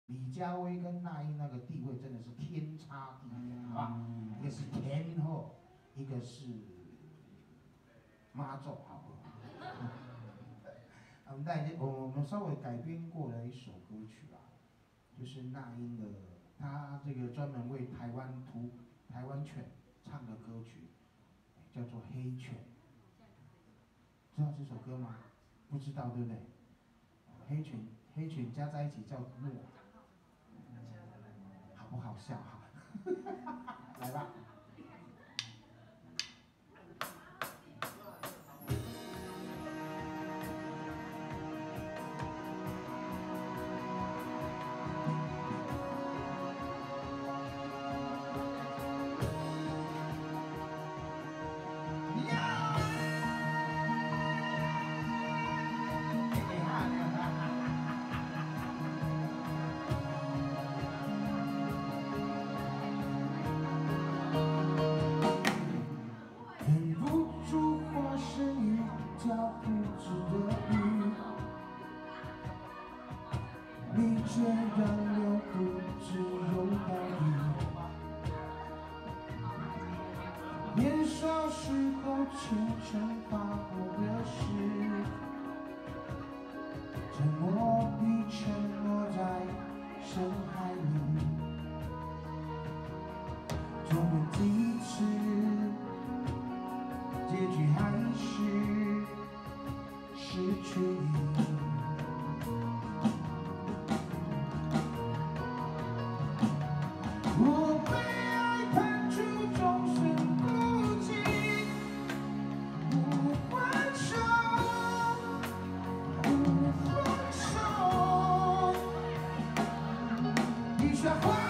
李佳薇跟那英那个地位真的是天差地远，好吧？一个是天后，一个是妈祖，好不好？我们稍微改编过了一首歌曲啦，就是那英的，她这个专门为台湾犬唱的歌曲，叫做《黑犬》。知道这首歌吗？不知道，对不对？黑犬加在一起叫默，好不好笑哈？来吧。你却让流不只有道理，年少时候虔诚发过的誓，沉默地沉没在深海里，做过几次，结局还是失去你。我被爱判处终身孤寂，不还手，不放手，你却还